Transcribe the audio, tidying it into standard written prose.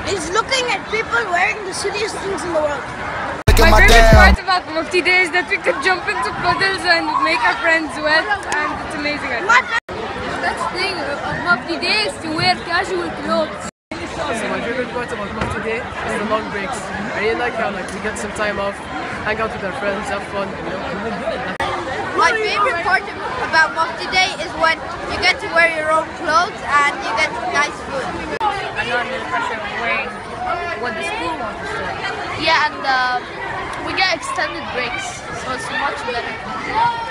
is looking at people wearing the silliest things in the world. My favorite part about Mufti Day is that we could jump into puddles and make our friends wet, and it's amazing. The best thing of Mufti Day is to wear casual clothes. So my favorite part about Mufti Day is the long breaks. I really like how we get some time off, hang out with our friends, have fun, you know. My favorite part about Mufti Day is when you get to wear your own clothes and you get nice food. I'm not under the pressure of wearing what the school wants us to. Yeah, and we get extended breaks, so it's much better.